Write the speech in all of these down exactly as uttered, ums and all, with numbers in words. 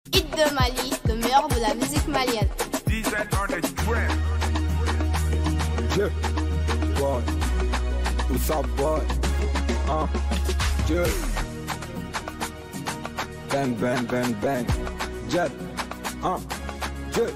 Hit de Mali, le meilleur de la musique malienne. Yeah, boy, what's up, boy? Uh, yeah. Bang, bang, bang, bang. Jet, uh, yeah.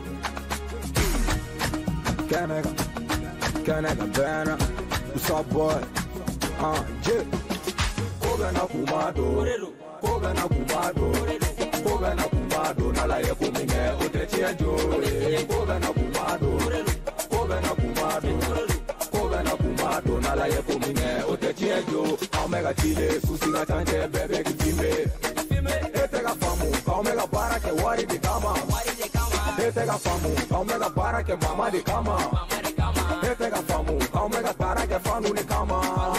Canada, Canada, Bana, what's up, boy? Uh, yeah. Kogana kumado, Kogana kumado, Kogana kumado, nala ye kuminge, utetia jo. Kogana kumado, Kogana kumado, Kogana kumado, nala ye kuminge, utetia jo. Omega chile, susinga tante, bebe kifime. Etega famu, omega para ke wari de kama. Etega famu, omega para ke mama de kama. Etega famu, omega para ke fanu de kama.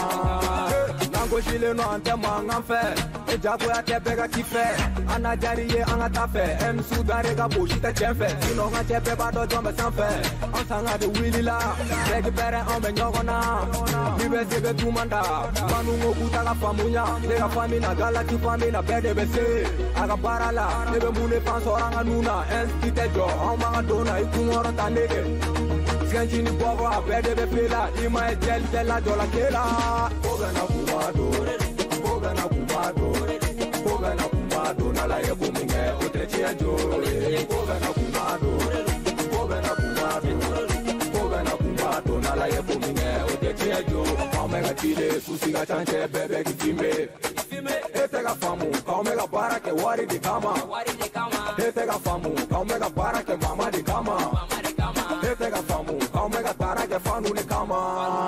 Nango chile no ante manga fe. E jago ya te pega ki fe. Ana jari ye anga ta fe. Em sudare ga boshi ta chemfe. Sino nga chepe ba do jombe sanfe. Ansanga de willy la. Begi bere ombe nyogona. Libe sebe tumanda. Manu ngokuta ga famunya. Lega famina gala ki famina bede bese. Aga barala. Nebe mune pansoranga nuna. Enskite jo. Omanga dona ikumoro tanege. Skanchini bobo bede be pela. Ima e gel tela dola kela. Kogana kumado. Kogana kumado. Kogana kumado. Nala ye kuminge. Utetia jo. Kogana kumado. Kogana kumado. Kogana kumado. Nala ye kuminge. Utetia jo. Omega chile. Susiga chanche bebe kifime. Etega famu. Omega para ke wari de kama. Etega famu. Omega para ke mama de kama. Etega famu. Omega para ke fanu de kama.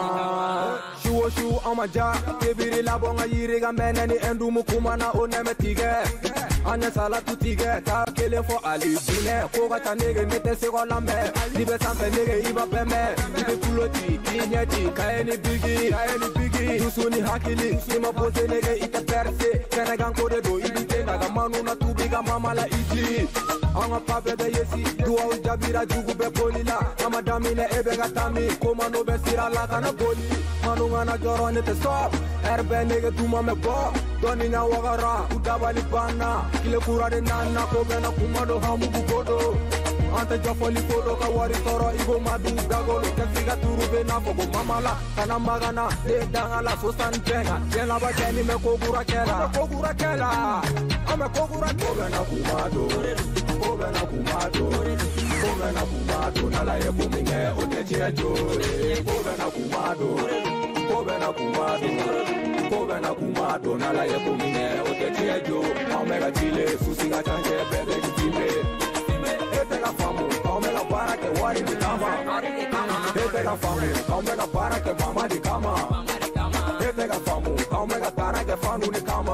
Shuo shu amaja. Kebiri labonga yiriga meneni endu mukumana oneme tige. Anya sala tu tige. Ta kele fo ali bine. Koga ta nege mete se ko lambe. Libe sampe nege iba peme. Libe kuloti. Inyeti. Kaeni bigi. Kaeni bigi. Yusuni hakili. Sima pose nege ite perse. Kenegan kode do ibite. Naga manu na tubiga mama la iji. Anga pa bebe yesi. Dua ujabira jugu be polila. Ama damine ebe gatami. Koma no be sira la kana boli. Manu ngana joro nete stop. Erbe nege tuma me bo. Doni nya wagara. Udabali bana. Kile kura de nana. Kogana kumado hamu bukodo. Ante jafoli kodo ka wari toro. Igo madu dagolo. Kefiga turube na fogo mamala. Kana magana. De dangala sosan jenga. Jena ba jeni me kogura kela. Kogura kela. Ame kogura kogana kumado. Kogana kumado. Kogana kumado. Nala ye kuminge. Utetia jo. Kogana kumado. Kogana kumado. Kogana kumado. Nala ye kuminge. Utetia jo. Omega chile. Susinga chanche bebe kifime. Etega famu. Omega para ke wari de kama. Etega famu. Omega para ke mama de kama. Etega famu. Omega para ke fanu de kama.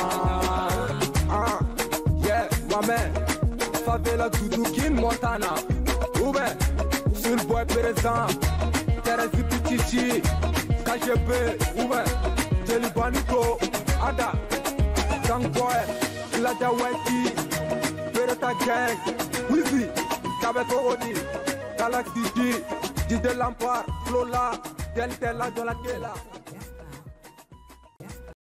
Ah, yeah, my man. Favela Dudu King Montana. Oube, sur le bois présent. Teresi Pichichi. K G B. Oube, Jelly Baniko. Ada. Gang Boy. Lada Weti. Beretta Gang. Wizzy. Kabeto Odi. Galaxy G. Dide Lampard. Flola. Del Tela Jola Kela.